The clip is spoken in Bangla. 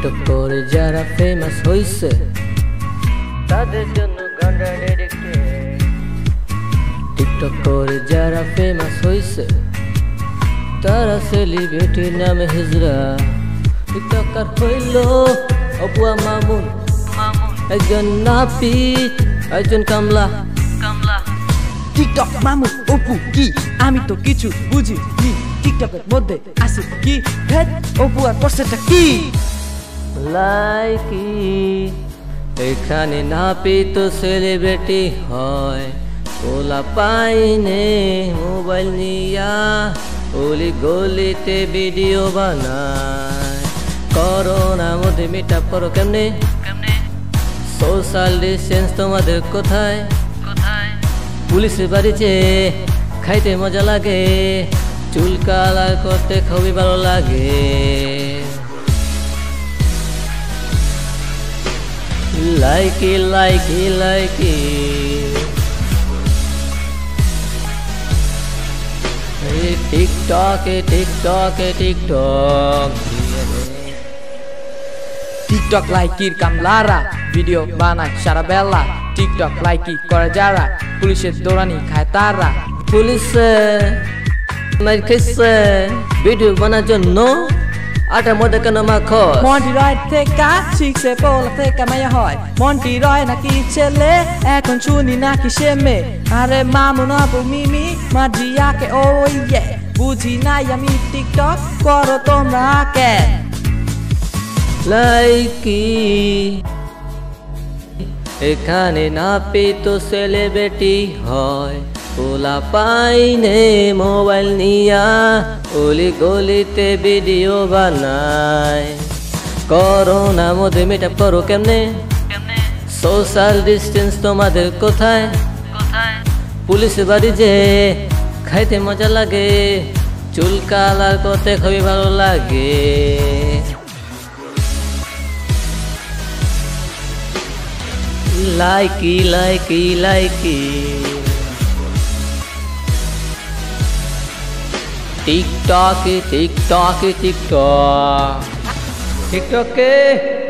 টিকটক করে যারা ফেমাস হইছে তাদের জন্য গানটা ডেডিকেটেড। টিকটক করে যারা ফেমাস হইছে তারা সেলিব্রিটির নামে হিজড়া। টিকটকার হইল অপুয়া মামুন, একজন নাপিত, একজন কামলা। টিকটক মামুন অপু কি আমি তো কিছু বুঝি নি। টিকটকের মধ্যে আছে কি হেড অপু আর পড়ছেটা কি লাইকি। এখানে নাপিত সেলিব্রিটি হয়, ওলা পাইনে মোবাইল নিয়া ওলি গলিতে ভিডিও বানায়। করোনা মধ্যে মিট আপ করো কেমনে? সোশ্যাল ডিস্টেন্স তোমাদের কোথায়? পুলিশের বাড়িতে খাইতে মজা লাগে, চুল কালার করতে খুবই ভালো লাগে। Likee Likee Likee. টিকটকে টিকটকে টিকটক টিকটক লাইকির কামলারা ভিডিও বানায় সারা বেলা। টিকটক লাইকি করে যারা পুলিশের দৌড়ানি খায় তারা। পুলিশে মার খাইছে ভিডিও বানার জন্য, আটার মধ্যে কেন মাখো? মন্টি রয় থেকে শিখছে পোলা থেকে মায়া হয়। মন্টি রয় নাকি ছেলে এখন শুনি নাকি সে মেয়ে। আরে মামুন অপু মিমি মার্জিয়াকে ও ইয়ে বুঝি নাই আমি টিকটক করো তোমরা কে লাইকি। এখানে নাপিত সেলিব্রিটি হয়, ওলা পাইনে মোবাইল নিয়া ওলি গলিতে ভিডিও বানায়। করোনা মধ্যে মিট আপ করো কেমনে? সোশ্যাল ডিস্টেন্স তোমাদের কোথায়? পুলিশের বাড়ি যে খাইতে মজা লাগে, চুল কালার করতে খুবই ভালো লাগে। Likee Likee Likee. টিকটকে টিকটকে টিকটক টিকটকে